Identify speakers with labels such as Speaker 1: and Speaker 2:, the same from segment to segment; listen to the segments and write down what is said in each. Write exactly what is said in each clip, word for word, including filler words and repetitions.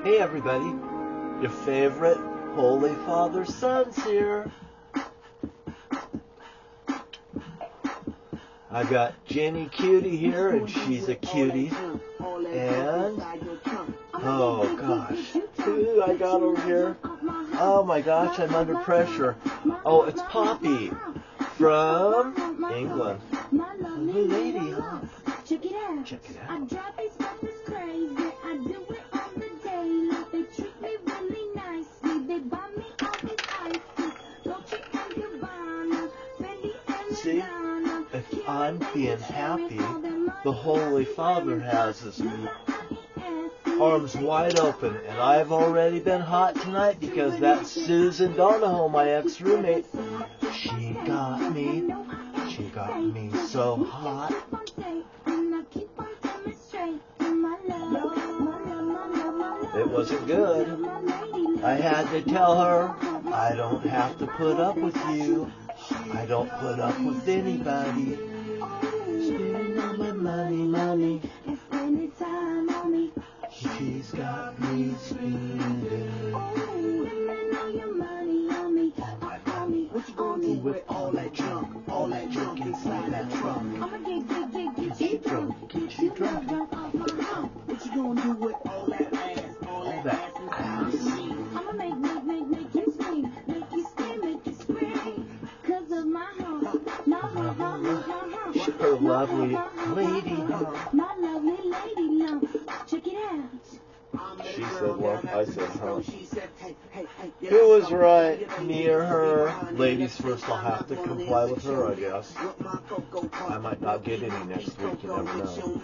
Speaker 1: Hey everybody, your favorite Holy Father Son's here. I got Jenny Cutie here, and she's a cutie. And, oh gosh, who I got over here? Oh my gosh, I'm under pressure. Oh, it's Poppy from England. Lovely lady, huh? Check it out. Check it out. See, if I'm being happy, the Holy Father has his arms wide open, and I've already been hot tonight because that Susan Donahoe, my ex-roommate, she got me, she got me so hot. It wasn't good. I had to tell her, I don't have to put up with you. I don't put up with anybody. Spending all my money, money. She's got me spending all my money. What you gonna do with all that junk? All that junk inside that trunk? Get you drunk, get you drunk. What you gonna do with all that ass? All that ass. I'ma make, make, make, make you scream, make you scream, make you scream. Cause of my home, my home, my home, my home. Sure, lovely lady, huh? My lovely lady, now check it out. She said, well, I said, huh? Who was right, me or her? Ladies first, I'll have to comply with her, I guess. I might not get any next week, you never know.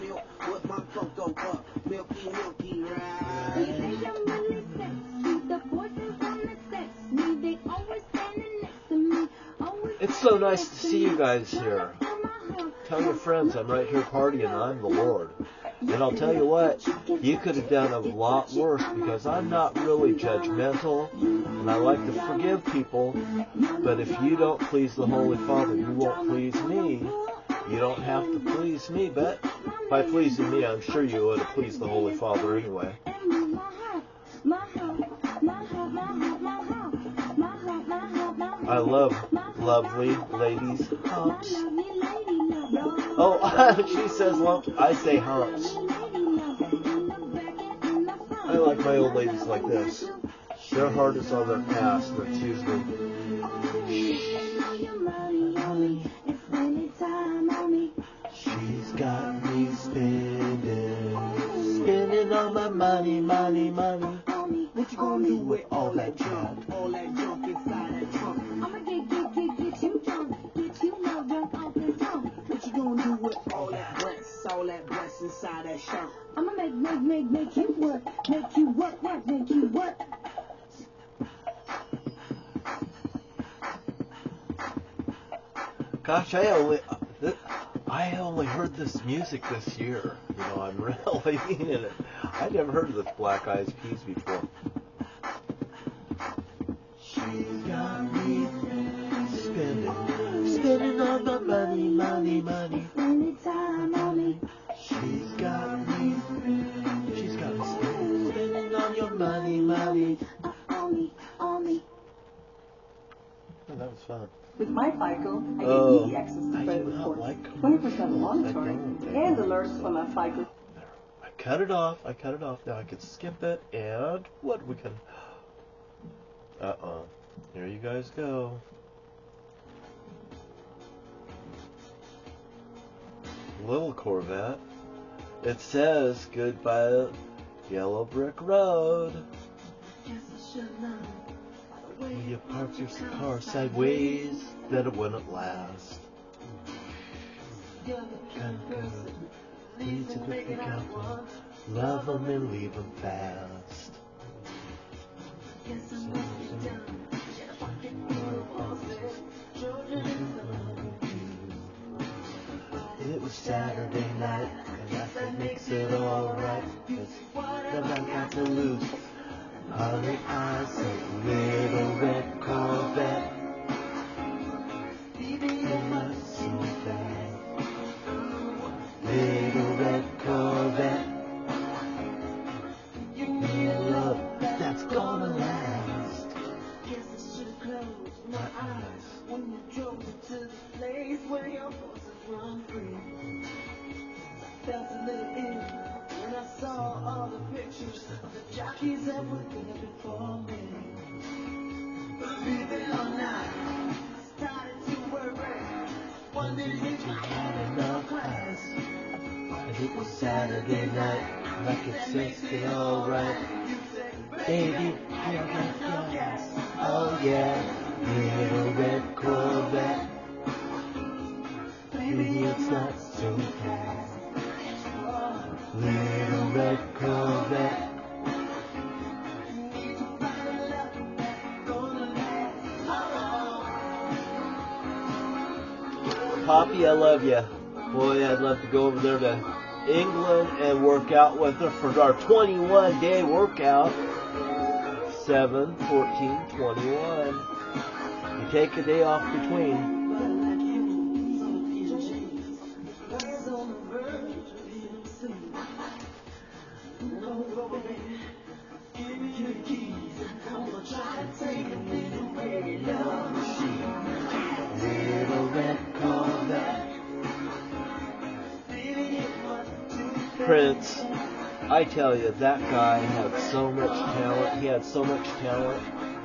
Speaker 1: It's so nice to see you guys here. Tell your friends I'm right here partying, I'm the Lord. And I'll tell you what, you could have done a lot worse because I'm not really judgmental and I like to forgive people. But if you don't please the Holy Father, you won't please me. You don't have to please me, but by pleasing me, I'm sure you would have pleased the Holy Father anyway. I love lovely ladies' humps. Oh, she says lump, I say humps. I like my old ladies like this. Their heart is on their past. That's usually... She's got me spending, spending all my money, money, money. What you gonna do with all that junk? All that junk inside that trunk? I'ma get, get, get, get you drunk, get you love drunk off the trunk. What you gonna do with all that breasts, all that breasts inside that shirt? I'ma make, make, make, make you work, make you work, work, make you work. Gosh, I only, I only heard this music this year. You know, I'm really in it. I never heard of the Black Eyed Peas before. She's got me spending, spending all my money, money, money. Spending time on me. She's got me, she's got me spending, spending all your money, money. On me, on me. Oh, that was fun.
Speaker 2: With my FICO, I get
Speaker 1: oh,
Speaker 2: easy access to
Speaker 1: I
Speaker 2: credit
Speaker 1: do not
Speaker 2: reports,
Speaker 1: like
Speaker 2: twenty percent monitoring, and alerts from my FICO.
Speaker 1: I cut it off. I cut it off. Now I can skip it. And what we can... Uh-oh. Here you guys go. Little Corvette. It says, goodbye, Yellow Brick Road. You parked your car sideways, that it wouldn't last. Kind of good. Need to pick the count. Love them and leave them fast. It was Saturday night, and that makes it alright. Cause then I got to lose. Honey, I said, little red Corvette. It was so bad. Little red Corvette. You love all the pictures the jockeys have looking before me. Believe it or not, started to worry. One day hit my head in the class.
Speaker 3: And it was Saturday night, like it's sixty, alright. Baby, I got gas. Oh yeah, little red Corvette. Baby, it's not so fast. Little red Corvette. Poppy, I love you. Boy, I'd love to go over there to England and work out with her for our twenty-one day workout. seven, fourteen, twenty-one. You take a day off between. Prince, I tell you, that guy had so much talent. He had so much talent.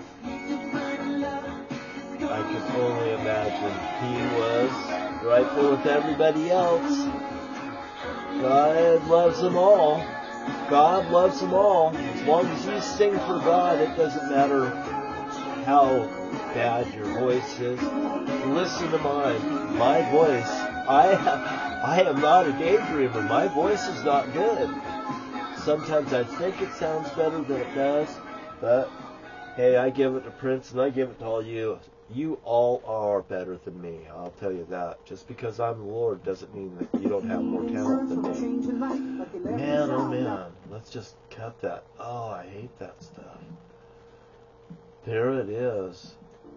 Speaker 3: I can only imagine he was right there with everybody else. God loves them all. God loves them all. As long as you sing for God, it doesn't matter how bad your voice is. Listen to mine. My voice. I I am not a daydreamer. My voice is not good. Sometimes I think it sounds better than it does, but hey, I give it to Prince and I give it to all you. You all are better than me. I'll tell you that. Just because I'm the Lord doesn't mean that you don't have more talent than me. Man, oh man. Let's just cut that. Oh, I hate that stuff. There it is.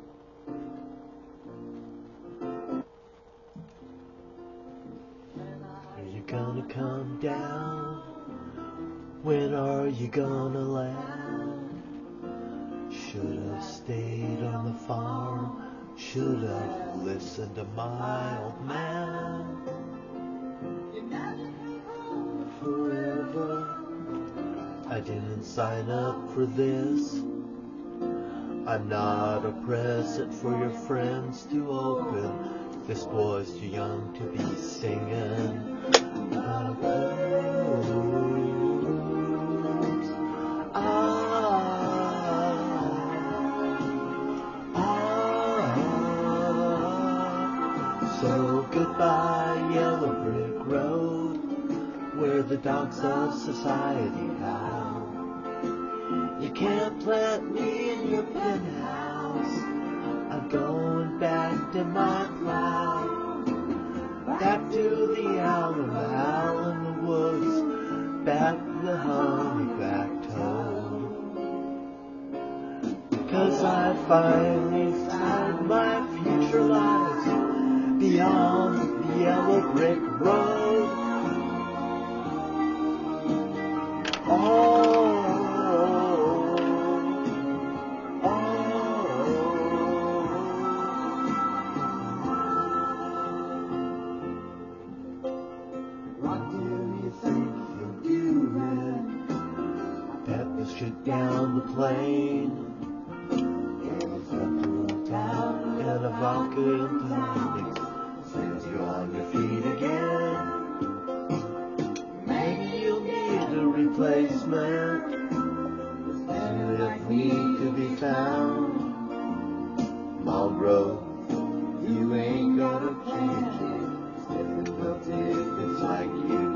Speaker 3: Are you gonna come down? When are you gonna land? Should have stayed on the farm. Should have listened to my old man. Forever. I didn't sign up for this. I'm not a present for your friends to open. This boy's too young to be singing the blues. Ah, ah. So goodbye, yellow brick road, where the dogs of society howl. You can't plant me in your penthouse. I'm going back to my plow, back to the owl, owl in the woods, back to the honeyback toad. Cause I finally found my future lies beyond the yellow brick road. Oh. Down the plane, in a town, in a vodka and tonic, sends you on your feet again. Maybe you'll need a replacement, and if need to be found, Monroe, you ain't gonna change it, difficult if it's like you do.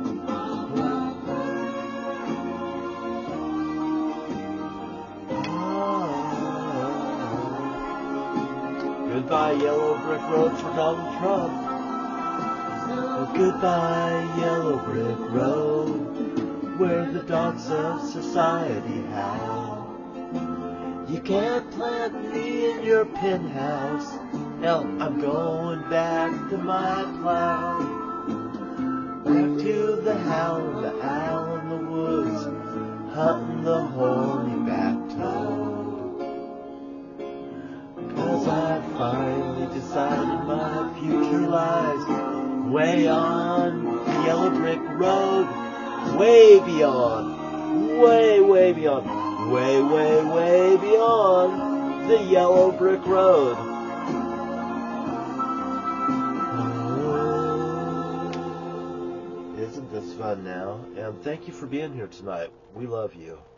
Speaker 3: Goodbye, yellow brick road for Donald Trump. Oh, goodbye, yellow brick road, where the dogs of society howl. You can't plant me in your penthouse. Hell, I'm going back to my plow, back to the hound, the owl in the woods, hunting the horny-back toad. Cause I finally decided my future lies way on the yellow brick road. way beyond, way, way beyond, way, way, way beyond the yellow brick road. Isn't this fun now? And thank you for being here tonight. We love you.